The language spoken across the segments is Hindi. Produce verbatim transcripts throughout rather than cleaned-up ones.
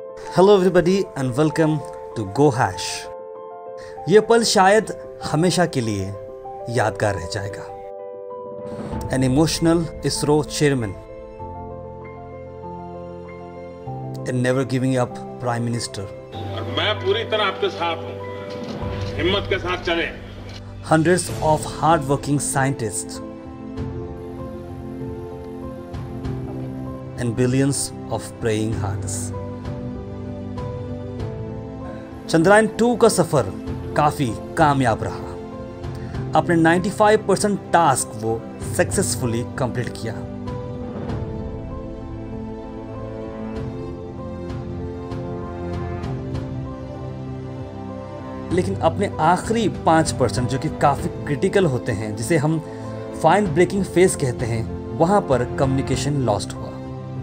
Hello everybody and welcome to go hash. ये पल शायद हमेशा के लिए यादगार रह जाएगा। An emotional ISRO chairman, an never giving up prime minister, और मैं पूरी तरह आपके साथ हूं, हिम्मत के साथ चलें। Hundreds of hard working scientists and billions of praying hearts। Chandrayaan two का सफर काफी कामयाब रहा। अपने पचानवे परसेंट टास्क वो सक्सेसफुली कंप्लीट किया। लेकिन अपने आखिरी पाँच परसेंट जो कि काफी क्रिटिकल होते हैं, जिसे हम फाइन ब्रेकिंग फेज कहते हैं, वहां पर कम्युनिकेशन लॉस्ट हुआ।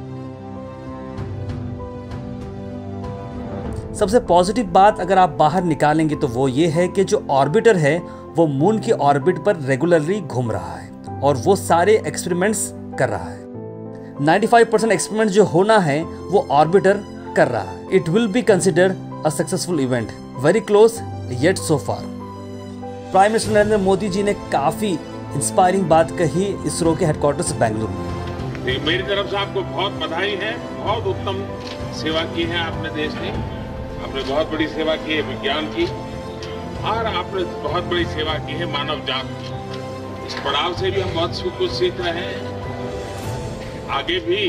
सबसे पॉजिटिव बात अगर आप बाहर निकालेंगे तो वो ये है कि जो ऑर्बिटर है वो मून की ऑर्बिट पर रेगुलरली घूम रहा है और वो सारे एक्सपेरिमेंट्स कर रहा है। पचानवे परसेंट एक्सपेरिमेंट जो होना है वो ऑर्बिटर कर रहा है। It will be considered a successful event, very close yet so far. Prime minister Narendra Modi ji ने काफी इंस्पायरिंग बात कही इसरो के हेडक्वार्टर्स बेंगलुरु में। मेरी तरफ से आपको बहुत बधाई है। बहुत उत्तम सेवा की है आपने देश की। आपने बहुत बड़ी सेवा की है विज्ञान की, और आपने बहुत बड़ी सेवा की है मानव जात की। इस पड़ाव से भी हम बहुत कुछ सीख रहे हैं। आगे भी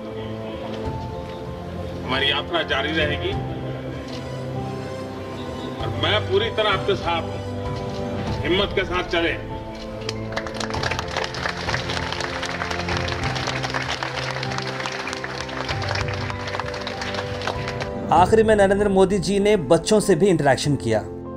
हमारी यात्रा जारी रहेगी, और मैं पूरी तरह आपके साथ हूं, हिम्मत के साथ चलें। आखिरी में नरेंद्र मोदी जी ने बच्चों से भी इंटरेक्शन किया।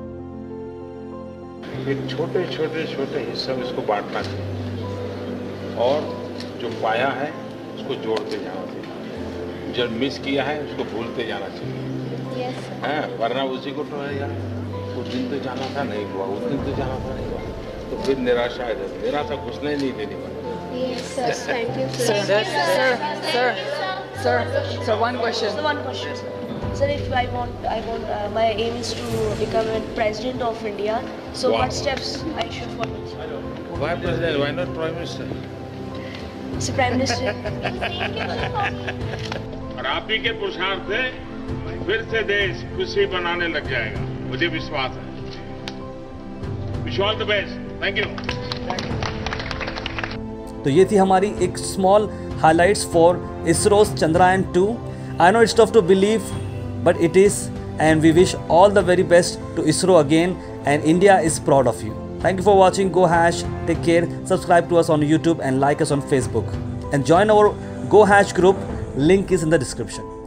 एक छोटे छोटे छोटे हिस्सों में इसको बांटना चाहिए, और जो पाया है उसको जोड़ते जाना चाहिए। जो मिस किया है उसको भूलते जाना चाहिए। yes, है, वरना उसी को तो है यार, उस दिन तो जाना था नहीं हुआ, उस दिन तो जाना था नहीं हुआ, तो फिर निराशा है। निराशा घुसना ही नहीं देनी पड़ती। Yes, sir. Thank you, sir. Sir, sir, sir, sir, sir, one question. So one question. Sir, if I want, I want, uh, my aim is to become a president of India. So Wow. what steps I should follow? Why president? Why not prime minister? So prime minister. और आप ही के पुरुषार्थ से फिर से देश खुशी बनाने लग जाएगा, मुझे विश्वास है। Wish all the best. Thank you. तो ये थी हमारी एक small highlights for ISRO's Chandrayaan two. I know it's tough to believe, but it is, and we wish all the very best to ISRO again, and India is proud of you. Thank you for watching Go Hash. Take care. Subscribe to us on YouTube and like us on Facebook. And join our Go Hash group. Link is in the description.